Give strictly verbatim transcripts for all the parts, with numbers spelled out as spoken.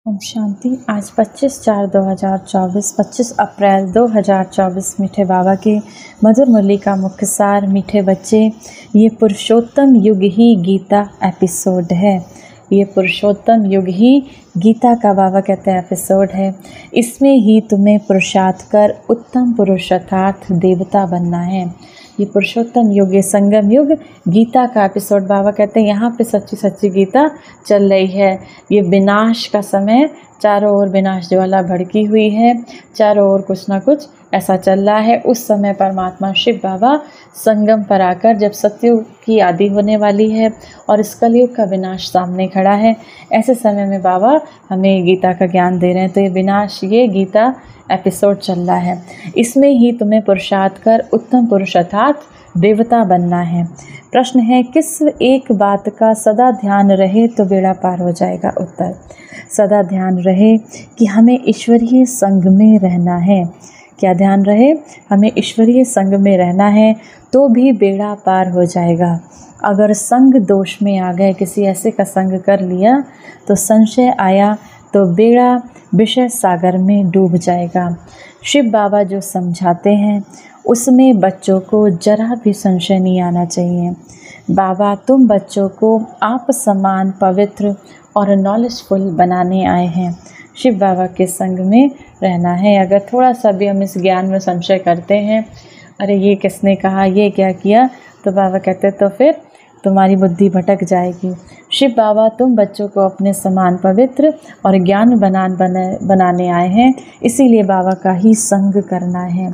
ओम शांति। आज पच्चीस चार दो हज़ार चौबीस पच्चीस अप्रैल दो हज़ार चौबीस मीठे बाबा के मधुर मुरली का मुख्य सार। मीठे बच्चे, ये पुरुषोत्तम युग ही गीता एपिसोड है। ये पुरुषोत्तम युग ही गीता का बाबा कहते हैं एपिसोड है। इसमें ही तुम्हें पुरुषार्थ कर उत्तम पुरुष अर्थात देवता बनना है। ये पुरुषोत्तम युग, ये संगम युग गीता का एपिसोड बाबा कहते हैं यहाँ पे सच्ची सच्ची गीता चल रही है। ये विनाश का समय, चारों ओर विनाश ज्वाला भड़की हुई है, चारों ओर कुछ ना कुछ ऐसा चल रहा है। उस समय परमात्मा शिव बाबा संगम पर आकर, जब सतयुग की आदि होने वाली है और इस कलयुग का विनाश सामने खड़ा है, ऐसे समय में बाबा हमें गीता का ज्ञान दे रहे हैं। तो ये विनाश, ये गीता एपिसोड चल रहा है। इसमें ही तुम्हें पुरुषार्थ कर उत्तम पुरुष अर्थात देवता बनना है। प्रश्न है, किस एक बात का सदा ध्यान रहे तो बेड़ा पार हो जाएगा? उत्तर, सदा ध्यान रहे कि हमें ईश्वरीय संग में रहना है। क्या ध्यान रहे? हमें ईश्वरीय संग में रहना है तो भी बेड़ा पार हो जाएगा। अगर संग दोष में आ गए, किसी ऐसे का संग कर लिया तो संशय आया तो बेड़ा विषय सागर में डूब जाएगा। शिव बाबा जो समझाते हैं उसमें बच्चों को जरा भी संशय नहीं आना चाहिए। बाबा तुम बच्चों को आप समान पवित्र और नॉलेजफुल बनाने आए हैं। शिव बाबा के संग में रहना है। अगर थोड़ा सा भी हम इस ज्ञान में संशय करते हैं, अरे ये किसने कहा, ये क्या किया, तो बाबा कहते तो फिर तुम्हारी बुद्धि भटक जाएगी। शिव बाबा तुम बच्चों को अपने समान पवित्र और ज्ञान बनान बना बनाने आए हैं, इसीलिए बाबा का ही संग करना है।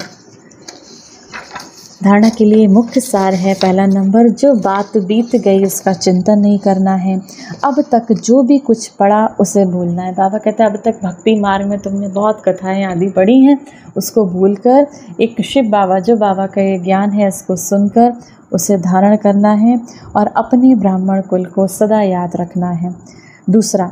धारणा के लिए मुख्य सार है, पहला नंबर, जो बात बीत गई उसका चिंतन नहीं करना है। अब तक जो भी कुछ पढ़ा उसे भूलना है। बाबा कहते हैं अब तक भक्ति मार्ग में तुमने बहुत कथाएं आदि पढ़ी हैं, उसको भूलकर एक शिव बाबा, जो बाबा का ये ज्ञान है, इसको सुनकर उसे धारण करना है और अपने ब्राह्मण कुल को सदा याद रखना है। दूसरा,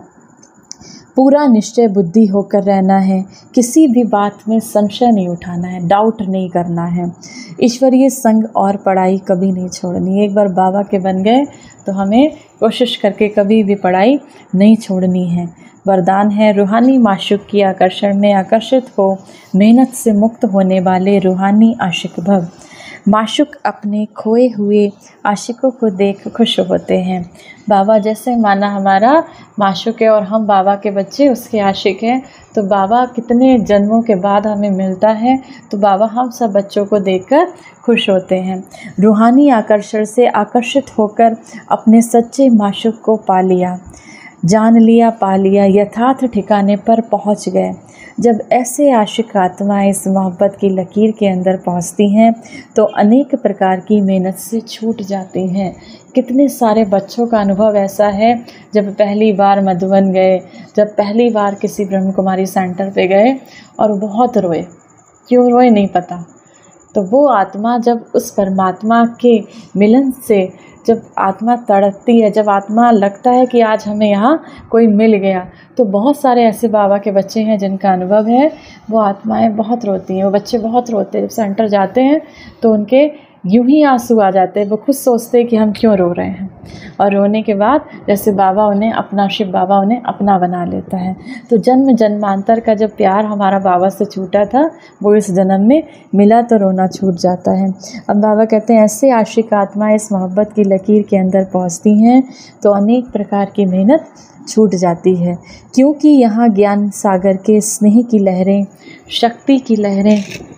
पूरा निश्चय बुद्धि होकर रहना है। किसी भी बात में संशय नहीं उठाना है, डाउट नहीं करना है। ईश्वरीय संग और पढ़ाई कभी नहीं छोड़नी। एक बार बाबा के बन गए तो हमें कोशिश करके कभी भी पढ़ाई नहीं छोड़नी है। वरदान है, रूहानी माशूक की आकर्षण में आकर्षित हो, मेहनत से मुक्त होने वाले रूहानी आशिक भव। माशूक अपने खोए हुए आशिकों को देख खुश होते हैं। बाबा जैसे माना हमारा माशूक है और हम बाबा के बच्चे उसके आशिक हैं, तो बाबा कितने जन्मों के बाद हमें मिलता है, तो बाबा हम सब बच्चों को देखकर खुश होते हैं। रूहानी आकर्षण से आकर्षित होकर अपने सच्चे माशूक को पा लिया, जान लिया, पा लिया, यथार्थ ठिकाने पर पहुंच गए। जब ऐसे आशिक आत्माएं इस मोहब्बत की लकीर के अंदर पहुंचती हैं तो अनेक प्रकार की मेहनत से छूट जाती हैं। कितने सारे बच्चों का अनुभव ऐसा है, जब पहली बार मधुबन गए, जब पहली बार किसी ब्रह्म कुमारी सेंटर पे गए और बहुत रोए, क्यों रोए नहीं पता। तो वो आत्मा जब उस परमात्मा के मिलन से, जब आत्मा तड़पती है, जब आत्मा लगता है कि आज हमें यहाँ कोई मिल गया, तो बहुत सारे ऐसे बाबा के बच्चे हैं जिनका अनुभव है, वो आत्माएं बहुत रोती हैं, वो बच्चे बहुत रोते हैं। जब सेंटर जाते हैं तो उनके यूं ही आंसू आ जाते हैं, वो खुद सोचते हैं कि हम क्यों रो रहे हैं, और रोने के बाद जैसे बाबा उन्हें अपना, शिव बाबा उन्हें अपना बना लेता है। तो जन्म जन्मांतर का जब प्यार हमारा बाबा से छूटा था वो इस जन्म में मिला तो रोना छूट जाता है। अब बाबा कहते हैं ऐसे आशिक आत्माएं इस मोहब्बत की लकीर के अंदर पहुंचती हैं तो अनेक प्रकार की मेहनत छूट जाती है, क्योंकि यहाँ ज्ञान सागर के स्नेह की लहरें, शक्ति की लहरें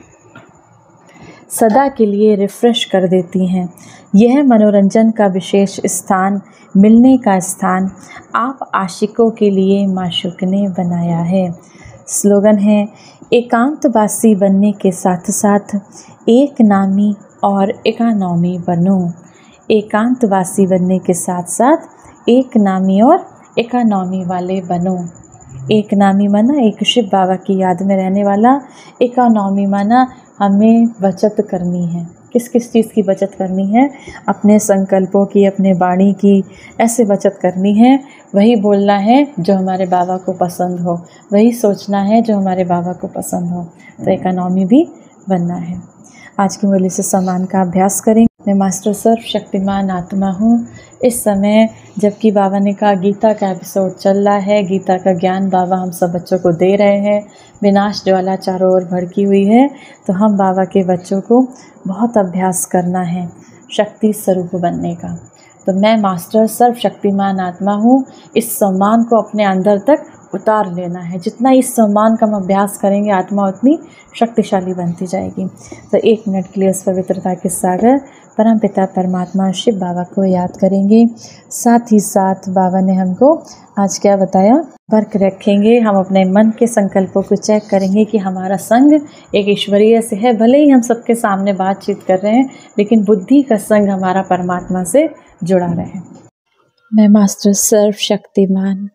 सदा के लिए रिफ़्रेश कर देती हैं। यह मनोरंजन का विशेष स्थान, मिलने का स्थान आप आशिकों के लिए माशूक ने बनाया है। स्लोगन है, एकांतवासी बनने के साथ साथ एक नामी और एकानॉमी बनो। एकांतवासी बनने के साथ साथ एक नामी और एकानॉमी वाले बनो। एक नामी माना एक शिव बाबा की याद में रहने वाला, एकानॉमी माना हमें बचत करनी है। किस किस चीज़ की बचत करनी है? अपने संकल्पों की, अपने वाणी की, ऐसे बचत करनी है। वही बोलना है जो हमारे बाबा को पसंद हो, वही सोचना है जो हमारे बाबा को पसंद हो। तो इकोनॉमी भी बनना है। आज की मुरली से सम्मान का अभ्यास करेंगे। मैं मास्टर सर्वशक्तिमान आत्मा हूँ। इस समय जबकि बाबा ने कहा गीता का एपिसोड चल रहा है, गीता का ज्ञान बाबा हम सब बच्चों को दे रहे हैं। विनाश ज्वाला चारों ओर भड़की हुई है, तो हम बाबा के बच्चों को बहुत अभ्यास करना है शक्ति स्वरूप बनने का। तो मैं मास्टर सर्वशक्तिमान आत्मा हूँ, इस सम्मान को अपने अंदर तक उतार लेना है। जितना इस सम्मान का हम अभ्यास करेंगे, आत्मा उतनी शक्तिशाली बनती जाएगी। तो एक मिनट के लिए उस पवित्रता के सागर परम पिता परमात्मा शिव बाबा को याद करेंगे। साथ ही साथ बाबा ने हमको आज क्या बताया, वर्क रखेंगे। हम अपने मन के संकल्पों को चेक करेंगे कि हमारा संग एक ईश्वरीय से है। भले ही हम सबके सामने बातचीत कर रहे हैं, लेकिन बुद्धि का संग हमारा परमात्मा से जुड़ा रहे। मैं मास्टर सर्वशक्तिमान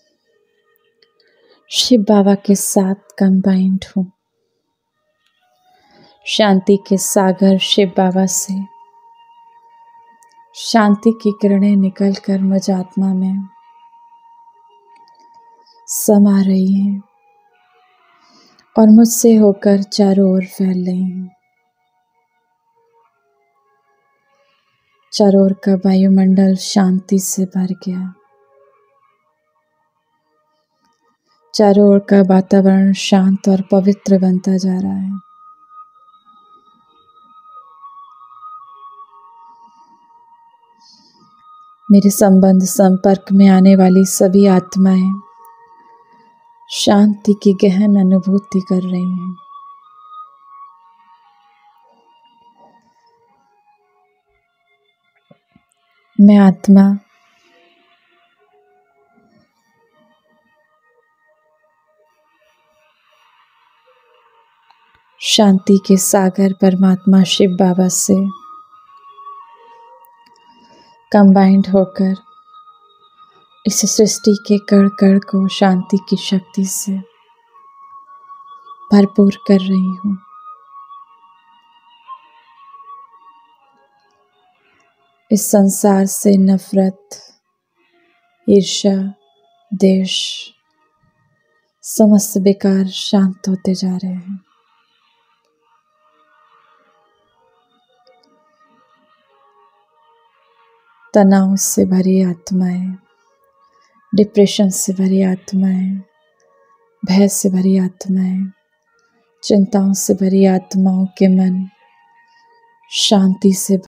शिव बाबा के साथ कंबाइंड हूँ। शांति के सागर शिव बाबा से शांति की किरणें निकलकर मुझ आत्मा में समा रही हैं और मुझसे होकर चारों ओर फैल रही हैं। चारों ओर का वायुमंडल शांति से भर गया। चारों ओर का वातावरण शांत और पवित्र बनता जा रहा है। मेरे संबंध संपर्क में आने वाली सभी आत्माएं शांति की गहन अनुभूति कर रही हैं। मैं आत्मा शांति के सागर परमात्मा शिव बाबा से कंबाइंड होकर इस सृष्टि के कण कण को शांति की शक्ति से भरपूर कर रही हूँ। इस संसार से नफरत, ईर्ष्या, द्वेष समस्त विकार शांत होते जा रहे हैं। तनाव से भरी आत्माएं, डिप्रेशन से भरी आत्माएं, भय से भरी आत्माएं, चिंताओं से भरी आत्माओं के मन शांति से